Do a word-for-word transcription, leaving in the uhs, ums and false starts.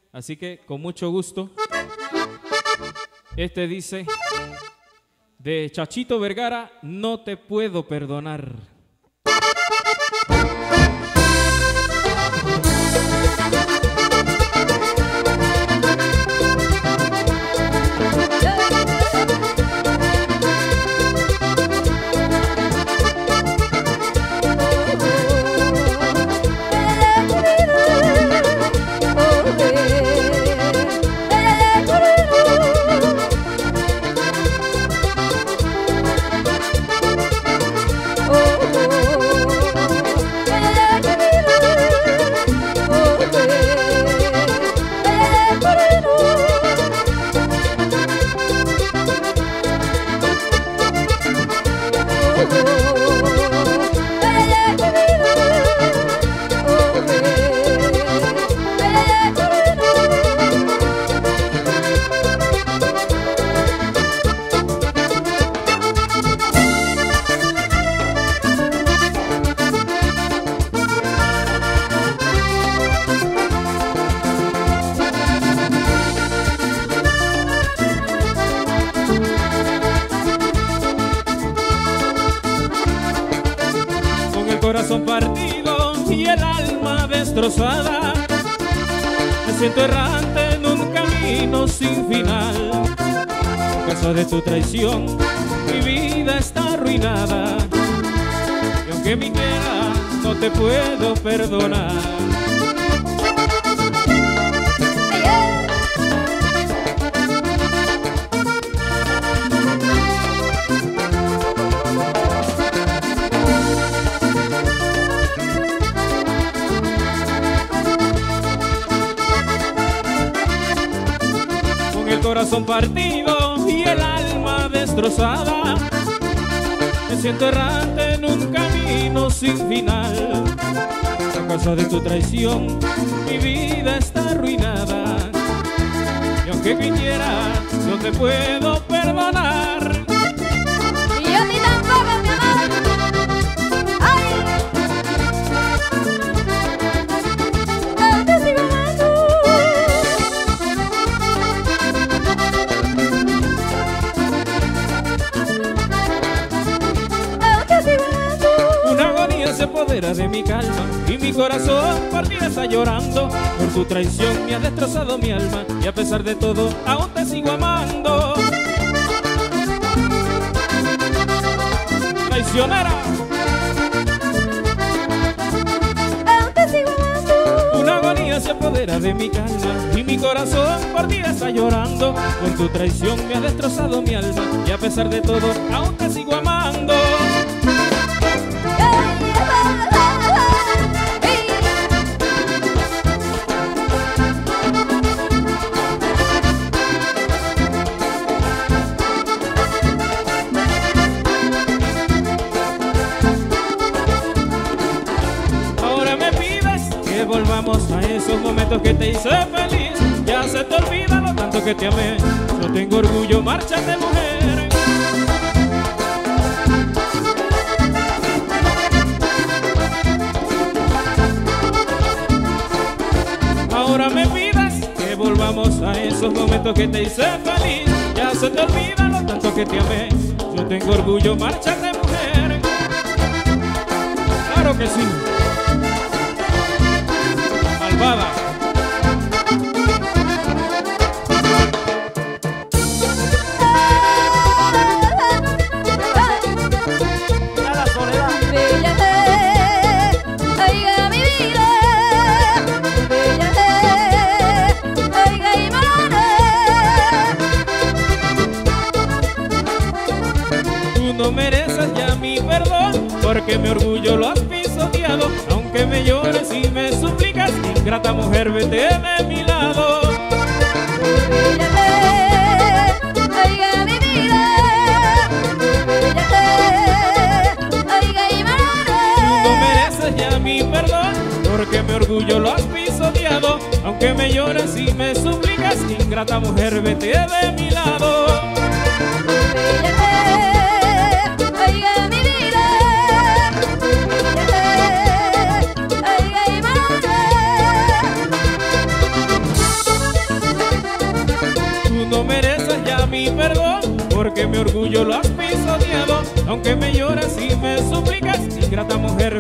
Así que con mucho gusto. Este dice, de Chachito Vergara, no te puedo perdonar. Corazón partido y el alma destrozada, me siento errante en un camino sin final. A causa de tu traición mi vida está arruinada, y aunque me quiera no te puedo perdonar. Corazón partido y el alma destrozada, me siento errante en un camino sin final. A causa de tu traición mi vida está arruinada, y aunque quisiera no te puedo perdonar. Y a ti tampoco, mi amor. Ay, no te sigo amando. Se apodera de mi calma y mi corazón partida está llorando. Por tu traición me ha destrozado mi alma, y a pesar de todo aún te sigo amando. Traicionera, Aún te sigo amando. una agonía se apodera de mi calma y mi corazón partida está llorando. Por tu traición me ha destrozado mi alma, y a pesar de todo aún te sigo amando. Volvamos a esos momentos que te hice feliz. Ya se te olvida lo tanto que te amé. No tengo orgullo, márchate, mujer. Ahora me pidas que volvamos a esos momentos que te hice feliz. Ya se te olvida lo tanto que te amé. No tengo orgullo, márchate, mujer. Claro que sí. Malvada. Mira la soledad. Bella, oiga mi vida. Bella, oiga y morena. Tú no mereces ya mi perdón, porque mi orgullo lo has pisoteado. Aunque me llores y me suplicas, ingrata mujer, vete de mi lado. Bella, oiga mi vida. Bella, oiga y morena. Tú no mereces ya mi perdón, porque mi orgullo lo has pisoteado. Aunque me llores y me suplicas, ingrata mujer, vete de mi lado. Oiga mi vida. Oiga y morena. perdón, porque mi orgullo lo has pisoteado. Aunque me lloras y me suplicas, ingrata mujer